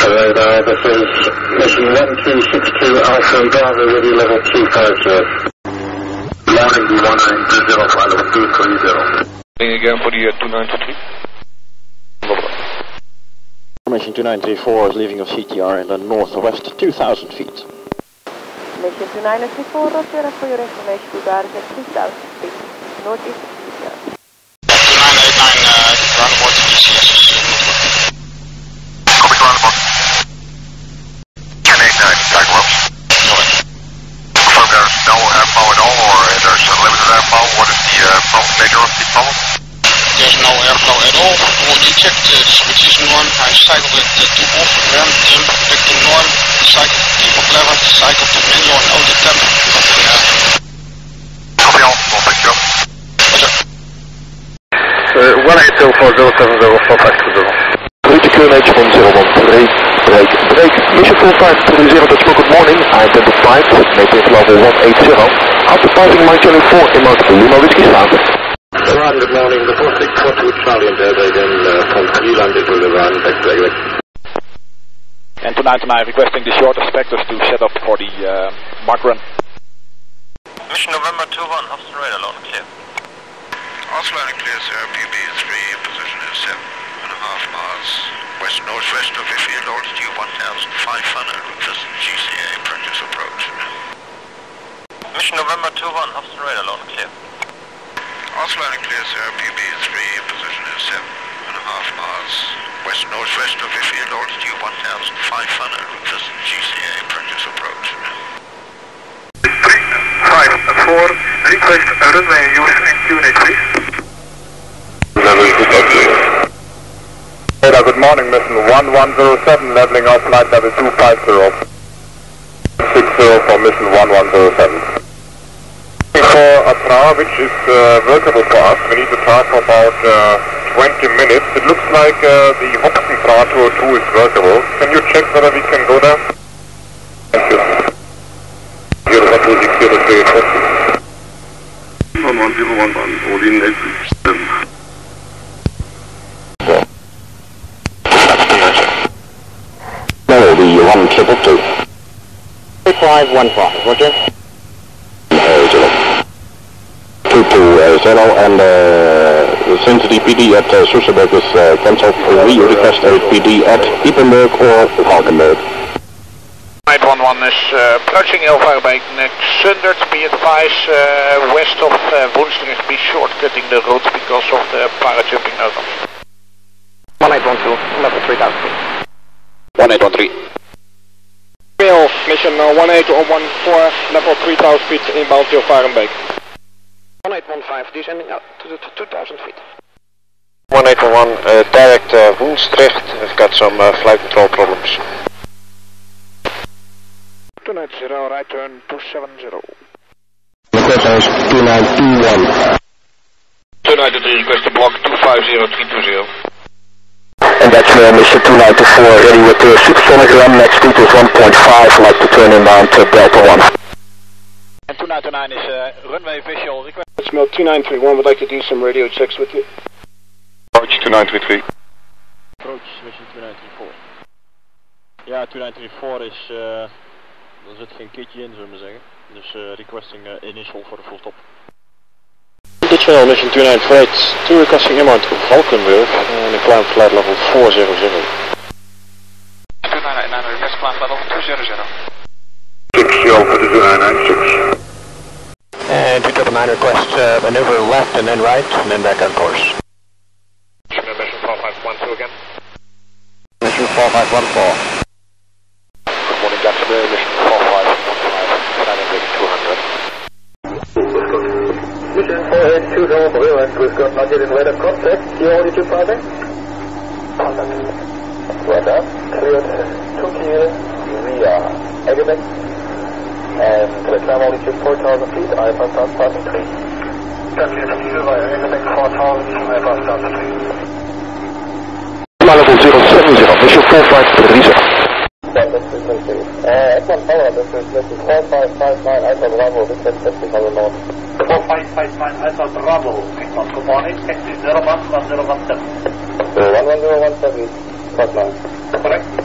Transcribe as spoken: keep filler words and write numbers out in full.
Radar, this is mission one two six two Alpha and Bravo with you, level two five zero. Morning, D one nine two zero, level two three zero. Again for the uh, two nine two three. Mission two nine three four is leaving of C T R in the northwest two thousand feet. Mission two nine three four, Roger, for your information, we are at three thousand feet, northeast of C T R. two nine eight nine, uh, roundabout E C S. Copy roundabout. ten eight nine, back ropes. So there's no airflow at all, or there's a limited airflow? What is the uh, problem, nature of the problem? There's no airflow at all. All eject uh, switch is norm. I cycled it uh, to off, ramp, dim, back to norm, cycle default level, cycle to manual and auto temp. Copy, uh, copy all, well, thank you. Roger. Uh, one eight zero four zero seven zero four five two zero. Reach Q N H from zero one three, break, break, mission four five three zero, that's good morning, identified, native level one eight zero, after passing my channel four in Mount Lima Whiskey Sound. Iran, good morning, the four six four two Charlie and Delta again, uh, from Cleveland into Iran, back to exit. And tonight tonight requesting the shortest vectors to set up for the uh, mark run. Mission November two one, Hobson radar, low and clear. Also loud and clear, sir, P B three, position is seven and a half miles, west northwest of airfield, altitude one thousand five hundred, with G C A practice approach. Mission November two one, Hobson radar, low and clear. Also loud and clear, sir, P B three, position is seven and a half miles, west northwest of airfield, altitude one thousand five hundred, with G C A practice approach. three five four, request runway use in Q N H, please. Radar, good morning, mission one one zero seven, leveling off flight level two five zero. six zero for mission one one zero seven. For a tower which is uh, workable for us, we need to try for about uh, twenty minutes. It looks like uh, the Hobson tower two oh two is workable. Can you check whether we can go there? Thank you. zero one two six zero three eight four. one one zero one one, all in seven. No, the one triple two. three five one five, Roger. two two zero, and uh, since the P D at uh, Soesterberg is uh, cancelled, we request a P D at Ypenburg or Valkenburg. eight one one is uh, approaching Ilvaarbeek next Sundert. Be advised uh, west of uh, Woensdrecht, be shortcutting the route because of the parajumping outcomes. one eight one two, level three thousand feet. one eight one three. Mail, mission uh, one eight one four, level three thousand feet, inbound to Ilvaarbeek. one eight one five, descending out to the two thousand feet. one eight one one, uh, direct uh, Woensdrecht, we've got some uh, flight control problems. two nine zero, right turn two seven zero. Request is two nine two one. two nine two three, request to block two five zero three two zero. And that's uh, mission two nine two four, ready with the supersonic run, next speed is one point five, like to turn inbound to Delta one. And two nine two nine is uh, runway visual request. It's Mill two nine three one, would like to do some radio checks with you. Approach two nine three three. Approach mission two nine three four. Ja, two nine three four is, uh, er zit geen kitje in, zullen we zeggen. Dus uh, requesting uh, initial voor de full stop. Digital mission two nine four eight, two requesting inbound to Valkenburg and climb flight level four zero zero. two nine nine, request climb flight level two zero zero. six zero for the two nine nine six. And two triple nine request uh, maneuver left and then right and then back on course. Mission four five one two again. Mission four five one four. Good morning, Jacksonville, mission four five one five, landing bridge two hundred. Mission four eight two zero for U S, we've got not yet in radar contact. Q altitude five. Contact. Radar, cleared two clear, we are Hague. And the climb altitude four thousand feet, I pass down passing three. Country to you by Hague four thousand, I pass down to three. Level zero seven zero, mission four five three zero. Yeah, this is frequency. Uh, X one power, this is, this is four five five nine Alpha Bravo, this is fifty on the north. four five five nine Alpha Bravo, good morning, taxi zero one one zero one seven. one one zero one seven, flight line. Correct.